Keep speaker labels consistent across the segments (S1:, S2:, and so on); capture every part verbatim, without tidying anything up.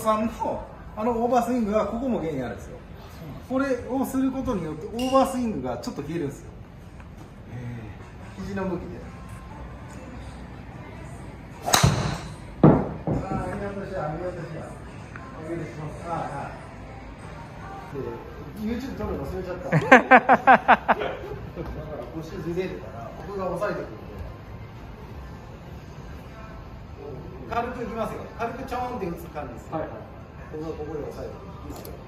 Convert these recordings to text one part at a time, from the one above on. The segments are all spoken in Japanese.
S1: さんのあのオーバースイングはここも原因あるんですよ。これをすることによってオーバースイングがちょっと消えるんですよ。肘の向きで。ああ、ありがとうしや、ありがとうしや。お願いします。ああ、はい。で、YouTube 撮るの忘れちゃった。だから腰ずれるから、僕が押さえてくるんで。軽くいきますよ。軽くちょーんって打つ感じです。はいはい。ここここで押さえていいですよ。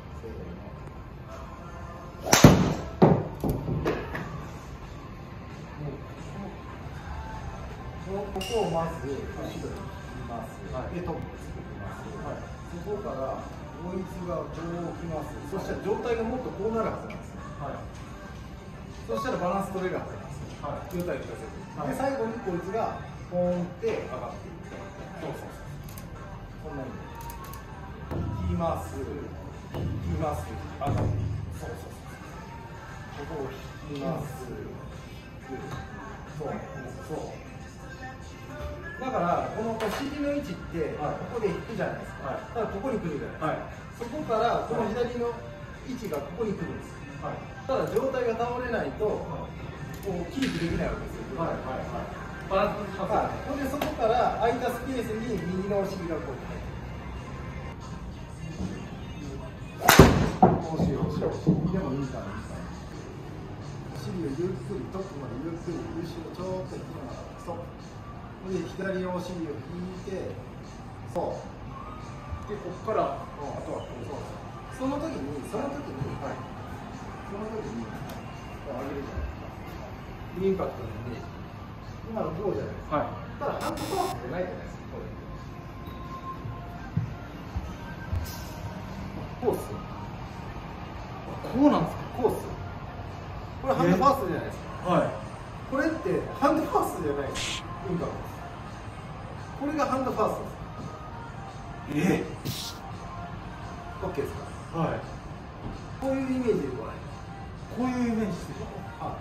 S1: ここをまず後ろに切ります。はい、でトップを作ります。はい、そこから追いつがこうきます。そしたら状態がもっとこうなるはずなんです。はい。そしたらバランス取れるはずなんです。はい。状態を聞かせて。はい、で最後にこいつがポーンって上がっていく。そうそうそう。こんなに切ります。切ります。上がっていく。そうそうそう。ここを引きます。そうそう。だからこのお尻の位置ってここで引くじゃないですか。だからここに来るじゃないですか。そこからこの左の位置がここに来るんです。ただ状態が倒れないとこうキープできないわけですよ。バランスが。それでそこから空いたスペースに右のお尻がこう入る。惜しい惜しい惜しい。でもいいかな。お尻をゆっくりトップまでゆっくり後ろちょっと引きながらストップ。で左のお尻を引いて、そうでここから、あとはそうその時にその時に、はい、その時に上げるじゃないですか。インパクトのイメージ。今のこうじゃないですか。はい、ただハンドパワーってないじゃないですか。これコースこうなんですか。コースこれハンドファーストじゃないですか。はい、これってハンドファーストじゃないです。インパクトこれがハンドファーストです。えー、OK ですか。はい。こういうイメージでこない。こういうイメージしてる。はい。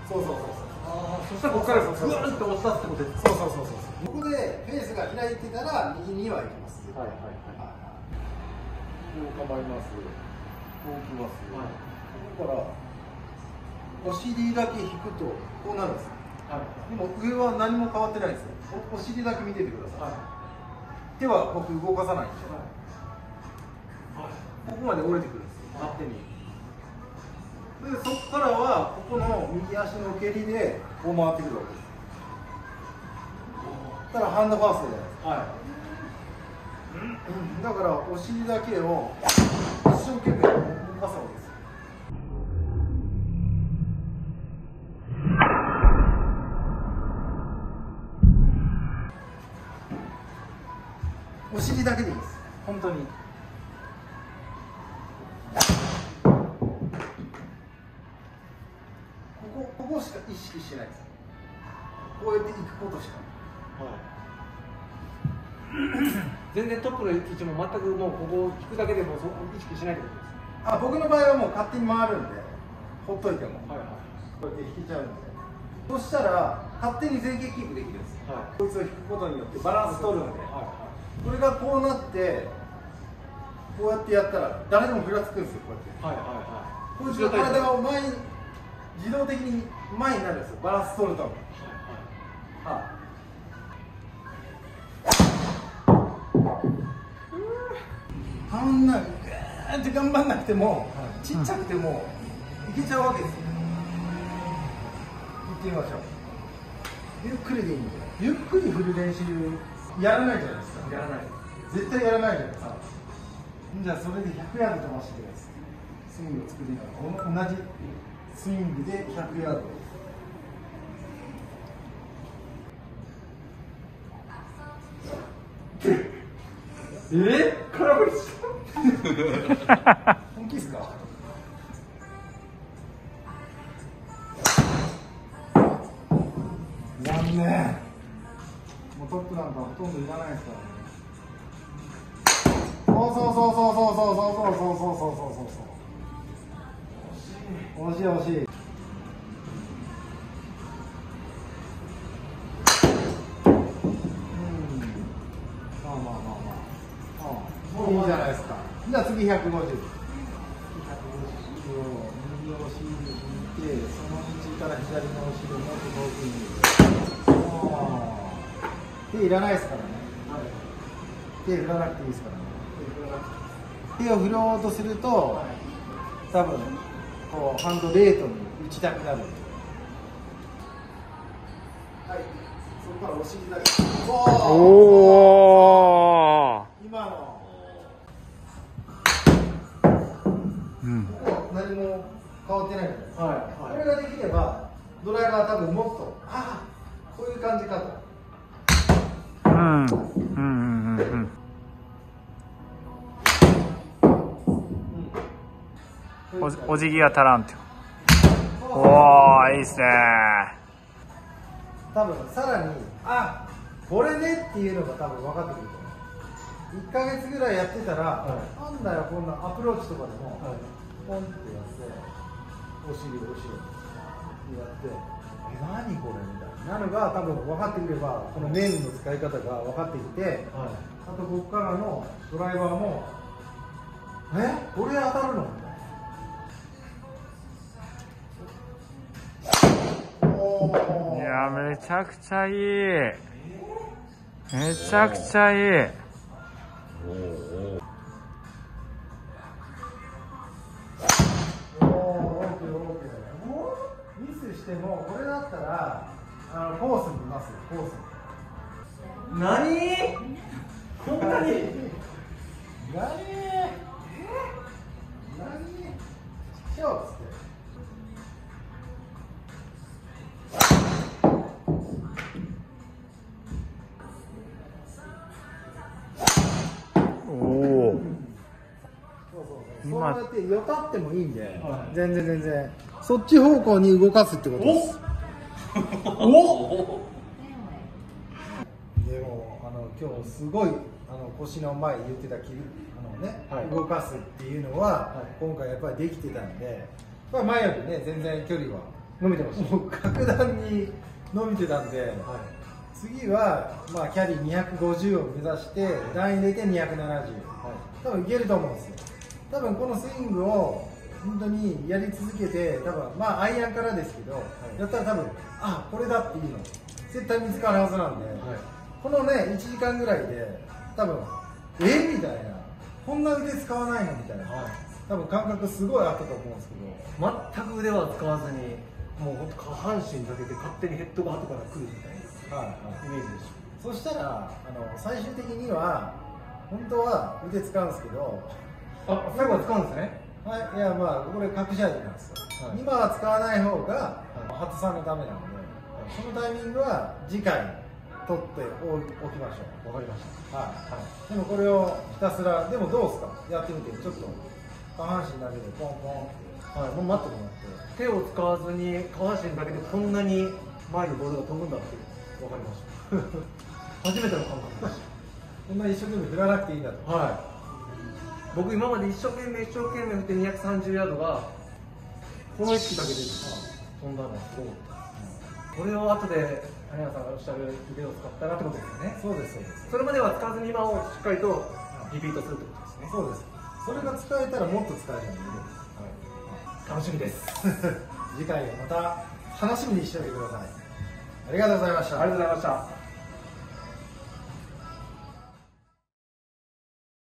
S1: そうそうそうそう。ああ、そしたらここからグーンと押したってことです。そうそうそうそう。ここでフェースが開いてたら右には行きます。はいはいはい。こう構えます。こう来ます。はい。ここからお尻だけ引くとこうなるんです。はい。でも上は何も変わってないですよ。お尻だけ見ててください。はい、手は僕動かさないんで、はい、ここまで折れてくるんですよ、勝手に。でそこからはここの右足の蹴りでこう回ってくるわけです。ただハンドファーストじゃないですか。はい、うん、だからお尻だけを一生懸命動かすわけです。お尻だけでいいです。本当に。ここ、ここしか意識してないです。こうやって行くことしか。はい、
S2: 全然トップの位置も全くもうここを引くだけでもそ意識しないってことです。
S1: あ、僕の場合はもう勝手に回るんで、ほっといても。はいはい、こうやって引けちゃうんで。そしたら勝手に前傾キープできるんです。はい、こいつを引くことによってバランス取るんで。はい、これがこうなってこうやってやったら誰でもふらつくんですよ。こうやって、はいはいはい、こいつの体が前に自動的に前になるんですよ。バランス取るために。はいはい、あんなグーって頑張んなくても、はい、ちっちゃくてもいけちゃうわけですよ。いってみましょう。ゆっくりでいいんで、ゆっくり振る練習やらないじゃないですか。やらない。絶対やらないじゃないですか。じゃあそれでひゃくヤード飛ばしてください。スイングを作りながら同じスイングでひゃくヤード。えー、空振りした本気ですか。残念。もうトップなんかほとんどいらないですからね。そうそうそうそうそうそうそうそうそうそうそうそう。惜しい惜しい。うん。まあまあまあまあ。ああ、いいじゃじゃあ次ひゃくごじゅう。右お尻引いて、その道から左のお尻をもっと遠くに。手いらないですからね。手振らなくていいですからね。手を振ろうとすると、多分こうハンドレートに打ちたくなる。はい、そこからお尻だけ。おお。今の。うん。ここ何も変わってないじゃないですか。はいはい、これができればドライバー多分もっとああこういう感じかと。うんうんうんうんうん。お, お辞儀が足らんって。おお、いいですね。多分さらにあこれねっていうのが多分分かってくると思う。いっかげつぐらいやってたら、はい、なんだよこんなアプローチとかでも、はい、ポンってやってお尻お尻やってえ何これみたいなのが多分分かってくればこの面の使い方が分かってきて、はい、あとここからのドライバーもえこれ当たるのみたいな。いやめちゃくちゃいい、めちゃくちゃいい。ミスしてもこれだったらあのコースにいますよ。コースに何こんなに何何ちょっつってそうやってよたってもいいんで、はい、全然全然そっち方向に動かすってことです。おおでもあの今日すごいあの腰の前言ってたきあの、ねはい、動かすっていうのは、はい、今回やっぱりできてたんで、まあ、前よりね全然距離は伸びてました。もう格段に伸びてたんで、はい、次は、まあ、キャリーにひゃくごじゅうを目指して段入れてにひゃくななじゅう、はい、多分いけると思うんですよ。多分このスイングを本当にやり続けて、多分まあアイアンからですけど、はい、やったら多分あこれだっていうの絶対見つかるはずなんで、はい、このねいちじかんぐらいで多分えみたいなこんな腕使わないのみたいな、はい、多分感覚すごいあったと思うんですけど全く腕は使わずにもう本当下半身だけで勝手にヘッドが後から来るみたいな、はいはい、イメージでした。そしたらあの最終的には本当は腕使うんですけどあ、最後は使うんですね。はい、いやまあこれ隠し味なんですよ。はい、今は使わない方が初さんのためなので、はい、そのタイミングは次回取っておきましょう。わかりました。はいはい。でもこれをひたすらでもどうですか？やってみてちょっと下半身だけでポンポンってはいもう待ってもらって手を使わずに下半身だけでこんなに前にボールが飛ぶんだってわかりました。初めての感覚でした。こんなに一生懸命振らなくていいんだと。はい。僕今まで一生懸命一生懸命振ってにひゃくさんじゅうヤードがこの意識だけで飛んだのはすごい、うん、これを後で谷原さんがおっしゃる腕を使ったらってことですよね。そうですそうです。それまでは使わずに今をしっかりとリピートするってことですね。そうです。それが使えたらもっと使えるので、はい、楽しみです次回をまた楽しみにしておいてください。ありがとうございました。ありがとうございました。